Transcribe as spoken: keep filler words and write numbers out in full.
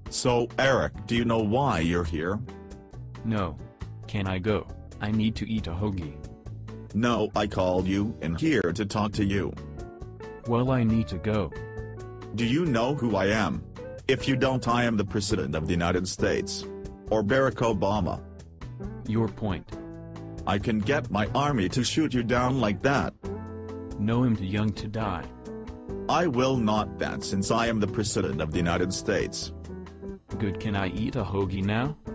So, Eric, do you know why you're here? No. Can I go? I need to eat a hoagie. No, I called you in here to talk to you. Well, I need to go. Do you know who I am? If you don't, I am the President of the United States. Or Barrack Obama. Your point. I can get my army to shoot you down like that. No, I'm too young to die. I will not then, since I am the President of the United States. Good, can I eat a hoagie now?